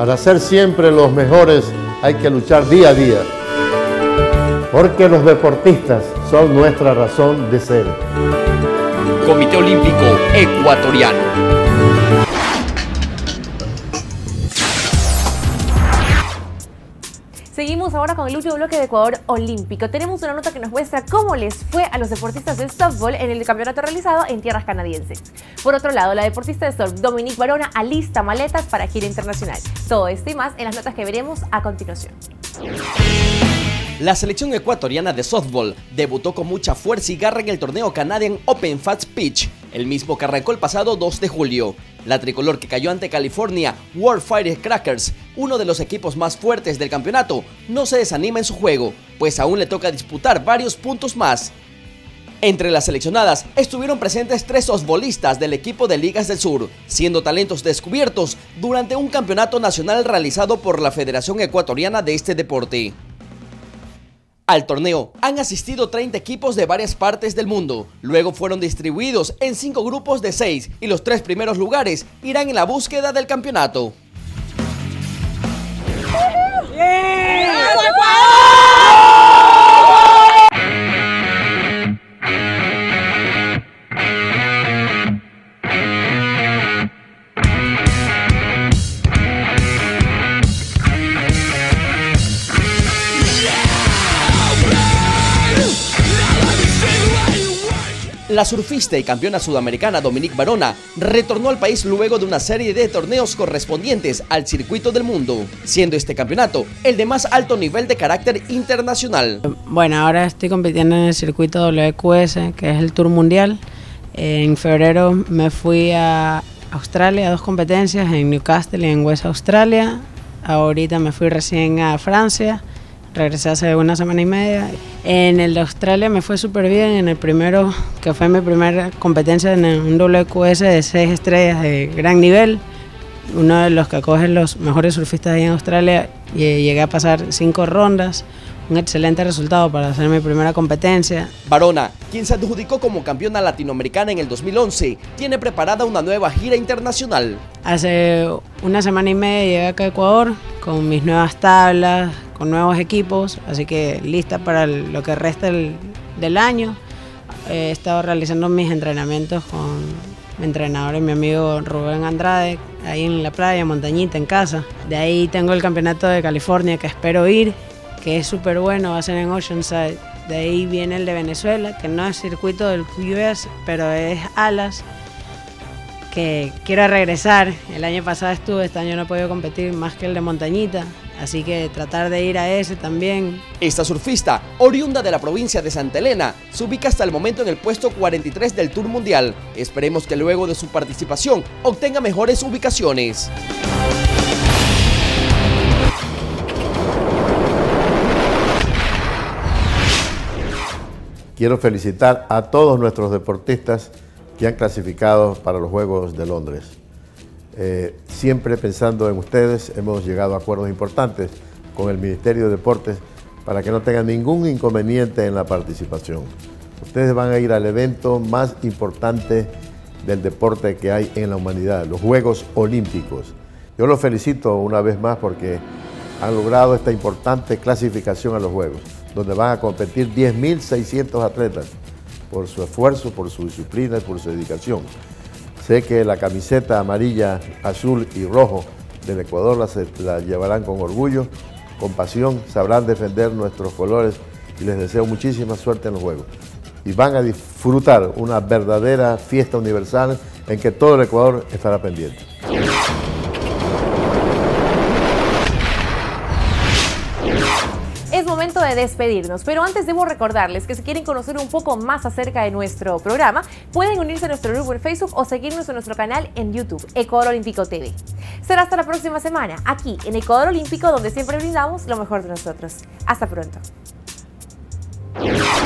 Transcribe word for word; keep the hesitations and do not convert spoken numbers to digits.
Para ser siempre los mejores hay que luchar día a día, porque los deportistas son nuestra razón de ser. Comité Olímpico Ecuatoriano. Seguimos ahora con el último bloque de Ecuador Olímpico. Tenemos una nota que nos muestra cómo les fue a los deportistas de softball en el campeonato realizado en tierras canadienses. Por otro lado, la deportista de surf Dominique Barona alista maletas para gira internacional. Todo esto y más en las notas que veremos a continuación. La selección ecuatoriana de softball debutó con mucha fuerza y garra en el torneo Canadian Open Fast Pitch, el mismo que arrancó el pasado dos de julio. La tricolor, que cayó ante California World Firecrackers, uno de los equipos más fuertes del campeonato, no se desanima en su juego, pues aún le toca disputar varios puntos más. Entre las seleccionadas estuvieron presentes tres softbolistas del equipo de Ligas del Sur, siendo talentos descubiertos durante un campeonato nacional realizado por la Federación Ecuatoriana de este deporte. Al torneo han asistido treinta equipos de varias partes del mundo. Luego fueron distribuidos en cinco grupos de seis y los tres primeros lugares irán en la búsqueda del campeonato. ¡Yeah! La surfista y campeona sudamericana Dominique Barona retornó al país luego de una serie de torneos correspondientes al circuito del mundo, siendo este campeonato el de más alto nivel de carácter internacional. Bueno, ahora estoy compitiendo en el circuito W Q S, que es el Tour Mundial. En febrero me fui a Australia a dos competencias, en Newcastle y en West Australia. Ahorita me fui recién a Francia. Regresé hace una semana y media. En el de Australia me fue súper bien, en el primero, que fue mi primera competencia en un W Q S de seis estrellas de gran nivel, uno de los que acogen los mejores surfistas ahí en Australia, y llegué a pasar cinco rondas, un excelente resultado para hacer mi primera competencia. Barona, quien se adjudicó como campeona latinoamericana en el dos mil once, tiene preparada una nueva gira internacional. Hace una semana y media llegué acá a Ecuador con mis nuevas tablas, con nuevos equipos, así que lista para lo que resta del, del año. He estado realizando mis entrenamientos con mi entrenador y mi amigo Rubén Andrade, ahí en la playa, montañita, en casa. De ahí tengo el campeonato de California que espero ir, que es súper bueno, va a ser en Oceanside. De ahí viene el de Venezuela, que no es circuito del U S, pero es alas, que quiero regresar. El año pasado estuve, este año no he podido competir más que el de montañita, así que tratar de ir a ese también. Esta surfista, oriunda de la provincia de Santa Elena, se ubica hasta el momento en el puesto cuarenta y tres del Tour Mundial. Esperemos que luego de su participación obtenga mejores ubicaciones. Quiero felicitar a todos nuestros deportistas que han clasificado para los Juegos de Londres. Eh, siempre pensando en ustedes, hemos llegado a acuerdos importantes con el Ministerio de Deportes para que no tengan ningún inconveniente en la participación. Ustedes van a ir al evento más importante del deporte que hay en la humanidad, los Juegos Olímpicos. Yo los felicito una vez más porque han logrado esta importante clasificación a los Juegos, donde van a competir diez mil seiscientos atletas por su esfuerzo, por su disciplina y por su dedicación. Sé que la camiseta amarilla, azul y rojo del Ecuador la, la llevarán con orgullo, con pasión, sabrán defender nuestros colores y les deseo muchísima suerte en los Juegos. Y van a disfrutar una verdadera fiesta universal en que todo el Ecuador estará pendiente. Es momento de despedirnos, pero antes debo recordarles que si quieren conocer un poco más acerca de nuestro programa, pueden unirse a nuestro grupo en Facebook o seguirnos en nuestro canal en YouTube, Ecuador Olímpico T V. Será hasta la próxima semana, aquí en Ecuador Olímpico, donde siempre brindamos lo mejor de nosotros. Hasta pronto.